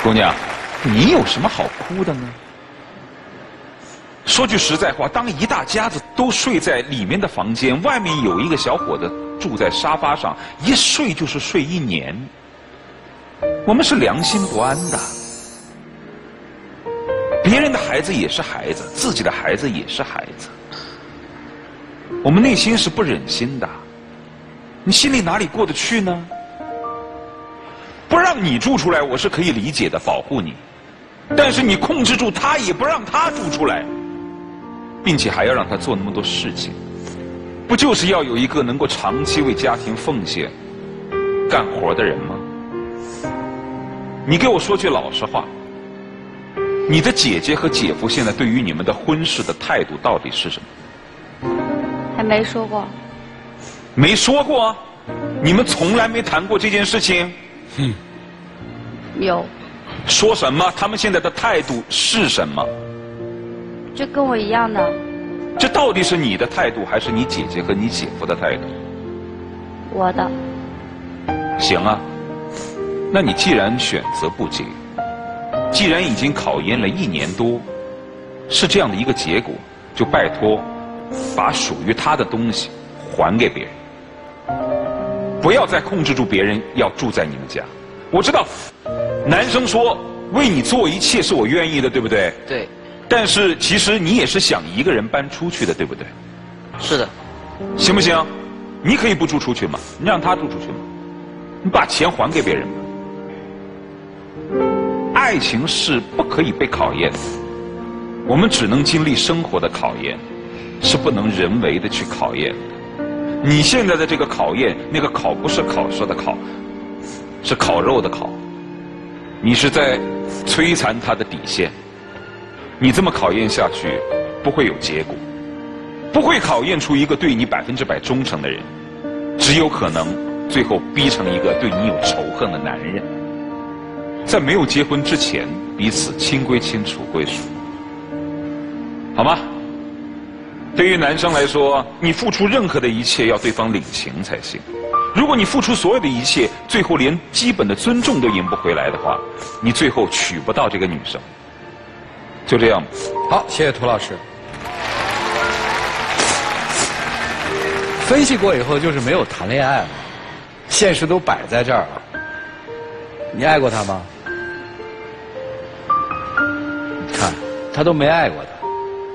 姑娘，你有什么好哭的呢？说句实在话，当一大家子都睡在里面的房间，外面有一个小伙子住在沙发上，一睡就是睡1年，我们是良心不安的。别人的孩子也是孩子，自己的孩子也是孩子，我们内心是不忍心的。你心里哪里过得去呢？不让你住出来，我是可以理解的，保护你。但是你控制住他，也不让他住出来，并且还要让他做那么多事情，不就是要有一个能够长期为家庭奉献、干活的人吗？你给我说句老实话，你的姐姐和姐夫现在对于你们的婚事的态度到底是什么？ 还没说过。 没说过啊？你们从来没谈过这件事情？ 有。 说什么？他们现在的态度是什么？ 就跟我一样的。 这到底是你的态度，还是你姐姐和你姐夫的态度？ 我的。 行啊，那你既然选择不结，既然已经考验了1年多，是这样的一个结果，就拜托，把属于他的东西还给别人，不要再控制住别人要住在你们家。我知道，男生说为你做一切是我愿意的，对不对？ 对。 但是其实你也是想一个人搬出去的，对不对？ 是的。 行不行？你可以不住出去嘛，你让他住出去嘛，你把钱还给别人嘛。爱情是不可以被考验的，我们只能经历生活的考验，是不能人为的去考验的。你现在的这个考验，那个考不是考试的考，是烤肉的烤，你是在摧残他的底线。你这么考验下去，不会有结果，不会考验出一个对你100%忠诚的人，只有可能最后逼成一个对你有仇恨的男人。在没有结婚之前，彼此亲归亲，属归属，好吗？对于男生来说，你付出任何的一切，要对方领情才行。如果你付出所有的一切，最后连基本的尊重都赢不回来的话，你最后娶不到这个女生。就这样吧。 好，谢谢涂老师。分析过以后，就是没有谈恋爱了，现实都摆在这儿了。你爱过他吗？你看，他都没爱过他。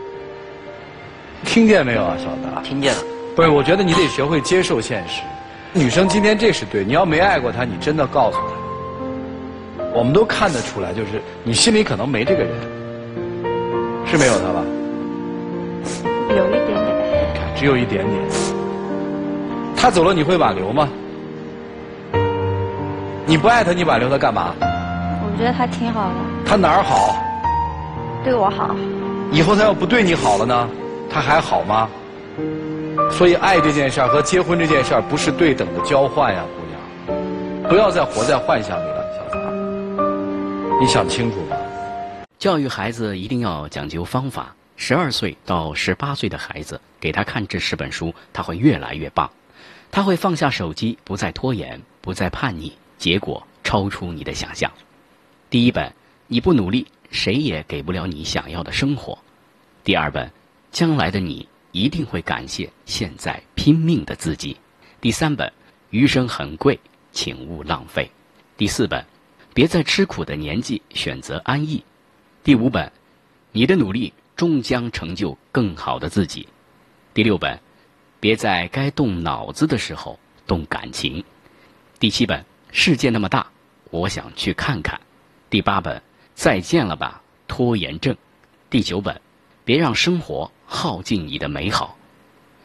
听见没有啊，小达？ 听见了。 不是，我觉得你得学会接受现实。女生今天这是对，你要没爱过他，你真的告诉他。我们都看得出来，就是你心里可能没这个人，是没有他吧？ 有一点点。 看，只有一点点。他走了，你会挽留吗？你不爱他，你挽留他干嘛？ 我觉得他挺好的。 他哪儿好？ 对我好。 以后他要不对你好了呢？他还好吗？所以爱这件事儿和结婚这件事儿不是对等的交换呀，姑娘，不要再活在幻想里了，小杂，你想清楚吧。 教育孩子一定要讲究方法。12岁到18岁的孩子，给他看这10本书，他会越来越棒。他会放下手机，不再拖延，不再叛逆，结果超出你的想象。第一本，你不努力，谁也给不了你想要的生活。第二本，将来的你一定会感谢现在拼命的自己。第三本，余生很贵，请勿浪费。第四本，别在吃苦的年纪选择安逸。第5本，你的努力终将成就更好的自己。第6本，别在该动脑子的时候动感情。第7本，世界那么大，我想去看看。第8本，再见了吧，拖延症。第9本，别让生活耗尽你的美好。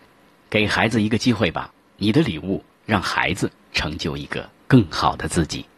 给孩子一个机会吧，你的礼物让孩子成就一个更好的自己。